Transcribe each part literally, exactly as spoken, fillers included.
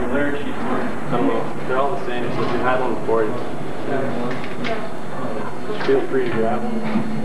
lyric sheets, I don't know, they're all the same, so if you had one before, just feel free to grab them.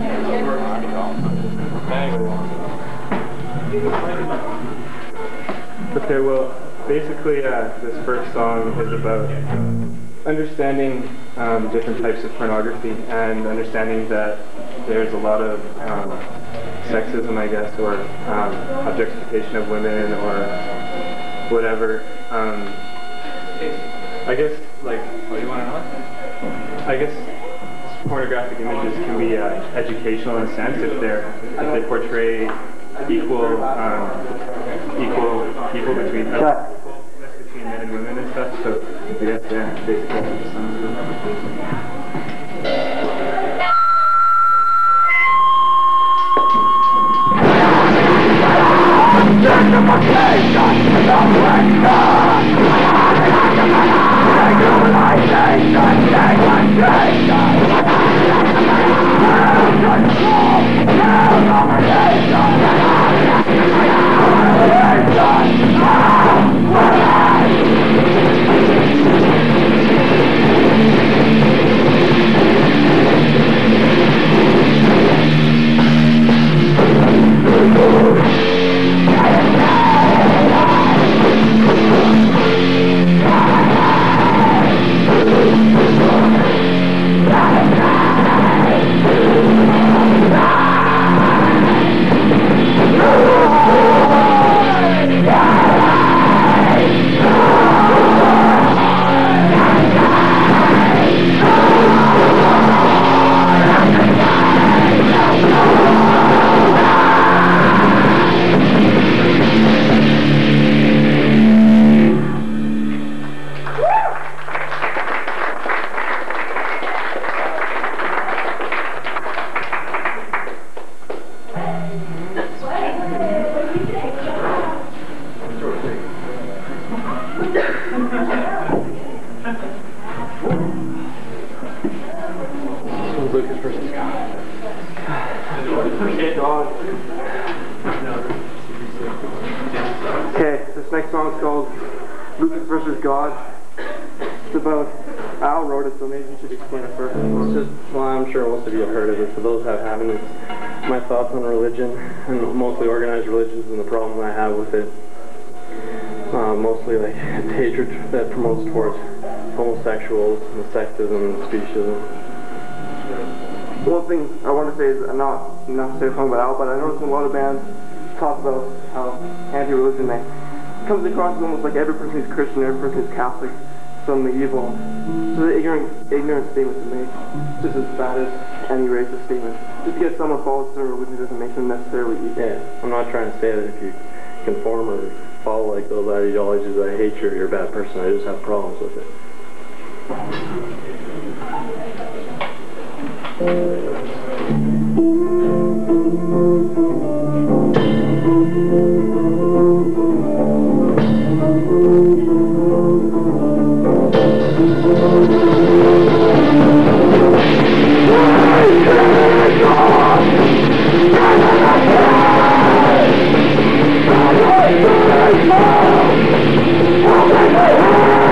Okay, well, basically uh, this first song is about understanding um, different types of pornography and understanding that there's a lot of um, sexism, I guess, or um, objectification of women or whatever. Um, I guess, like, what do you want to know? I guess pornographic images can be uh, educational in a sense if they're if they portray equal um, equal people between uh, between men and women and stuff. So I guess yeah, basically that's what the song is about. Lucas versus God. Okay, this next song is called Lucas versus God. It's about, Al wrote it, so maybe you should explain it first. It's just, well, I'm sure most of you have heard of it. For those that haven't, it's my thoughts on religion, and mostly organized religions, and the problem I have with it. Uh, mostly like hatred that promotes towards homosexuals, and sexism, and speciesism. One thing I want to say is, I'm not, not to say something about Al, but I noticed a lot of bands talk about how anti-religion they it comes across as almost like every person who's Christian, every person who's Catholic, suddenly evil. So the ignorant, ignorant statement to make, just as bad as any racist statement. Just because someone follows their religion doesn't make them necessarily evil. Yeah, I'm not trying to say that if you conform or follow like those ideologies that I hate you, you're a bad person. I just have problems with it.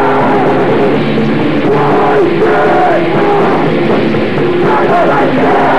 Like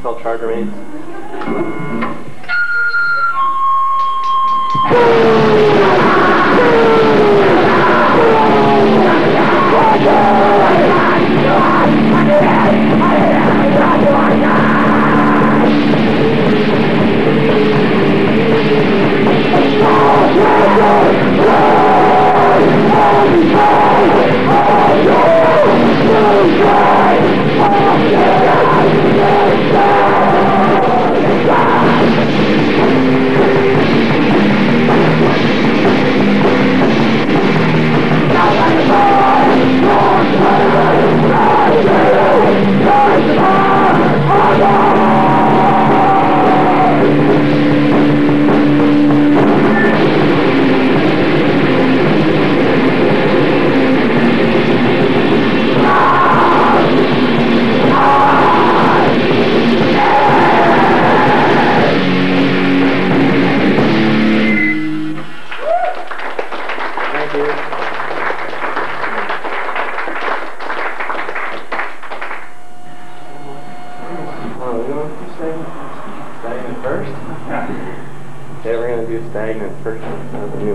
called Charred Remains. Stagnant first? Yeah. Okay, we're going to do Stagnant first. That's new.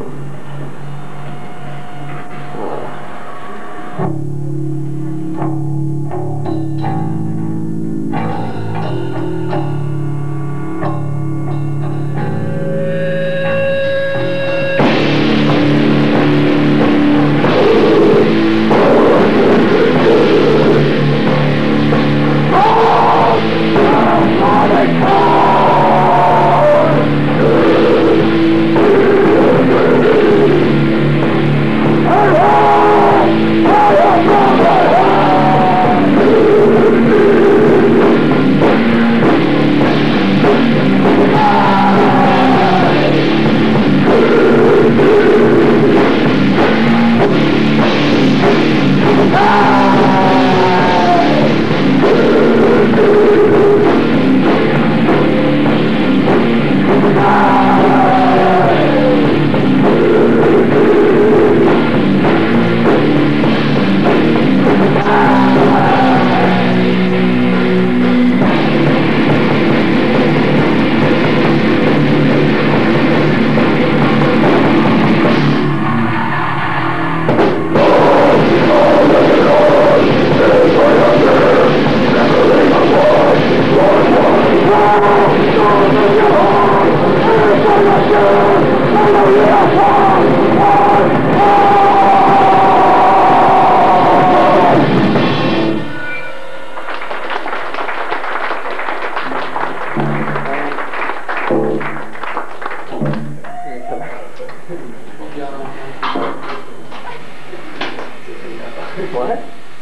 What?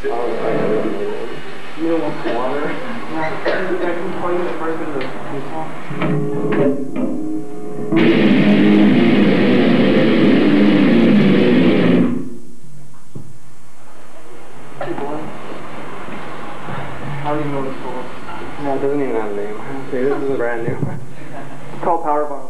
You don't want water? I can call you the first of the How do you know it's called? No, it doesn't even have a name. Okay, this is brand new. It's called Power Bomb.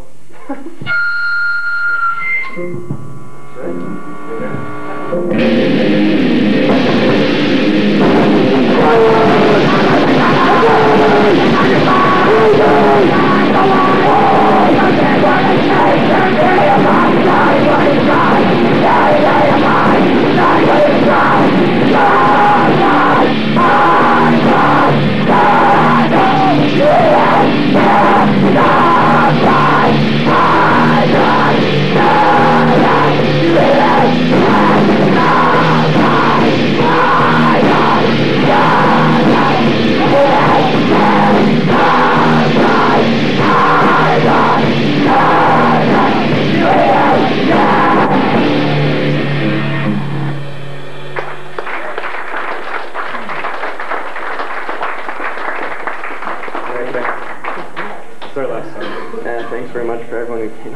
It's our last song. Yeah, thanks very much for everyone who came.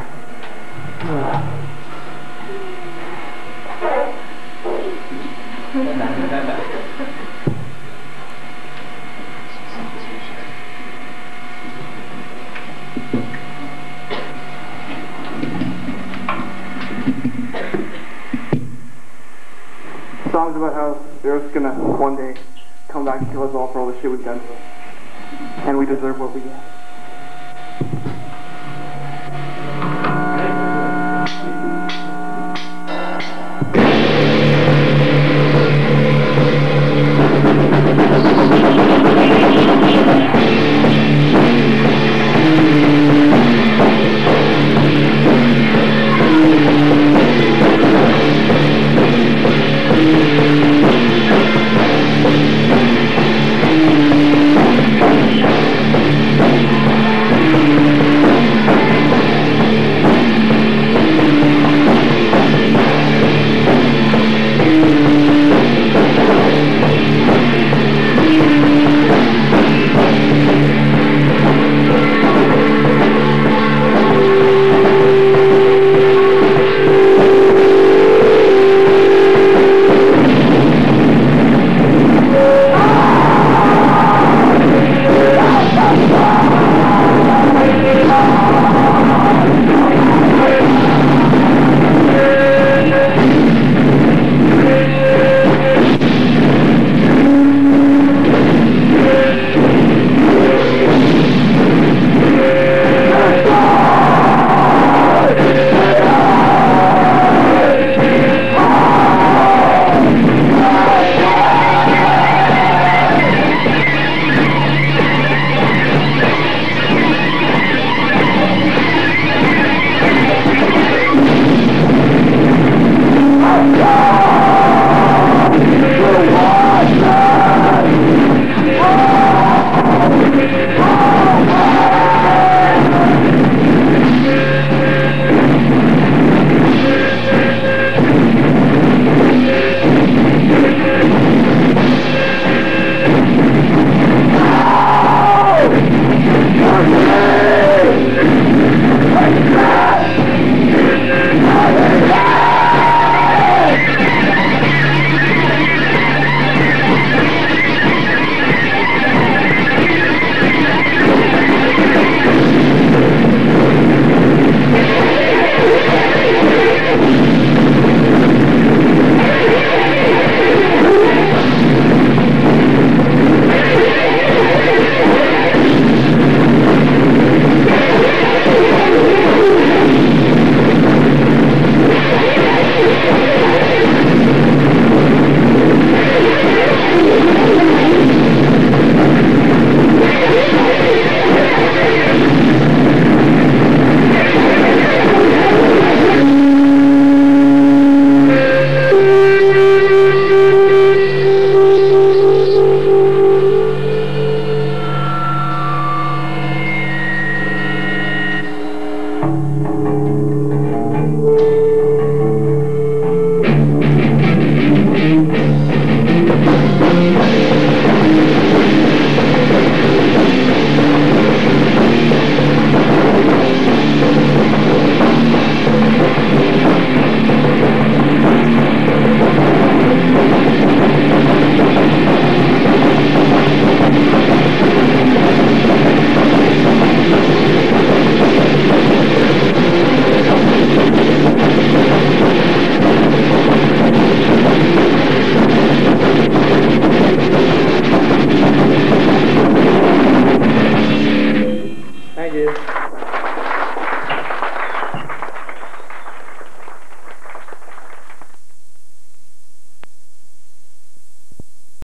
Songs about how Earth's gonna one day come back and kill us all for all the shit we've done to it. and we deserve what we get. Hounsfield